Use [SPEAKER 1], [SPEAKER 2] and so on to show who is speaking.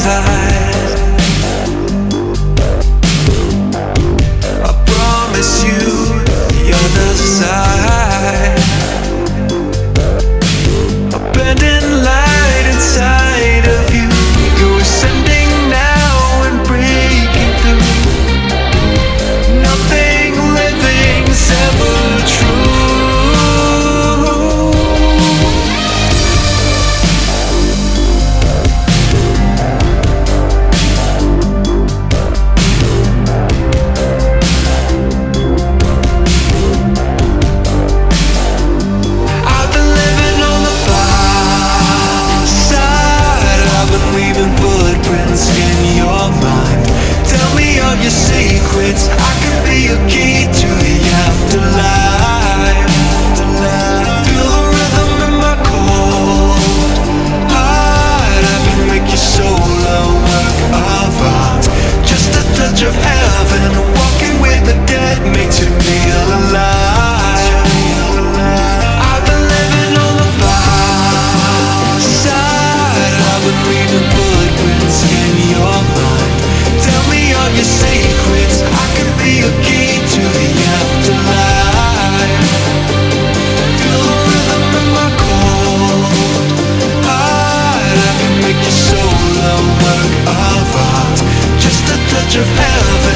[SPEAKER 1] light. I promise you, you're the side. A bending light inside of you. You're ascending now and breaking through. Nothing living's ever true. Your secrets, I can be a key to the afterlife. Feel the rhythm in my cold heart. I can make your soul a work of art. Just a touch of heaven. Walking with the dead makes you feel alive. I've been living on the far side. I've been leaving footprints in your mind. Tell me all your secrets, I can be a key to the afterlife. Feel the rhythm in my cold heart. I can make your soul a work of art. Just a touch of heaven.